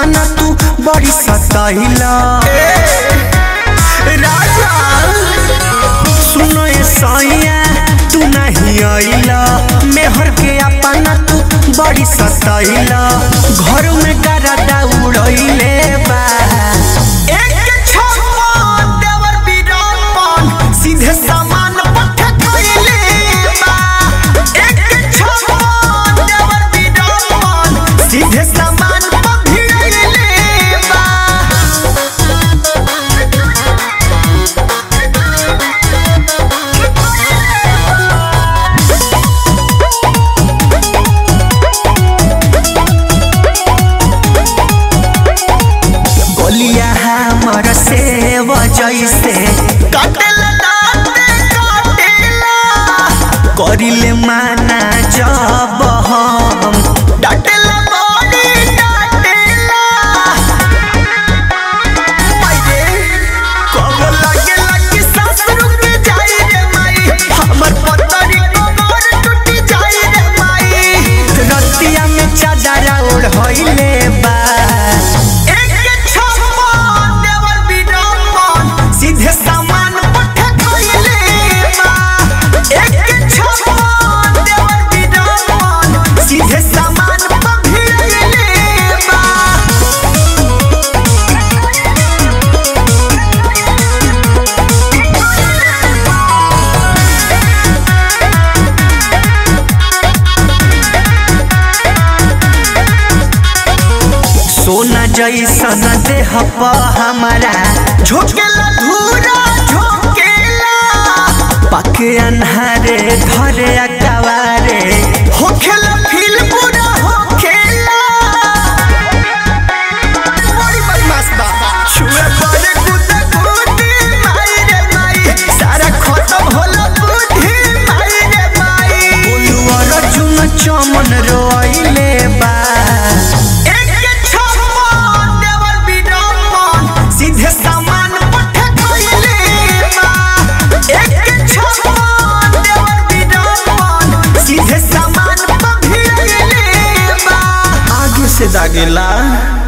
अपना तू बड़ी सताइला राजा सुनो ए सैया तू नहीं आइला मेहर के अपना तू बड़ी सताइला घर में गरदा उड़ैले बा सीधे सामान पट्ठा कइले बा एक छप्पन देवर बिडन सीधे सामान भिड़ैले बा गोलिया हमर सेव जैसे करिले माना जब हम डाटेला बॉडी डाटेला आइए कब लागेला कि सांस रुक जाई रे माई हमर पतरी कमर टूट जाई रे माई रतिया में चादर ओढ़ होइले बा एक छप्पन देवर बिडन सीधे सामान पट्ठा कइले बा एक छप्पन देवर बिडन सीधे सामान भिड़ैले बा सोना जैसन देह प हमारा झोंकेला धूरा झोंकेला पके अन्हारे धरे अकवारे होखेला फील पूरा होखेला बड़ी बदमाश बा छुए पड़े कुत्ते कुत्ते माई रे माई सारा खत्म होला बुद्धि माई रे माई बोलुआ रजुन चमन रोइले बा सीधे सामान पट्ठा कइले बा एक छप्पन देवर बिडन सीधे सामान भिड़ैले बा आगे से दागेला।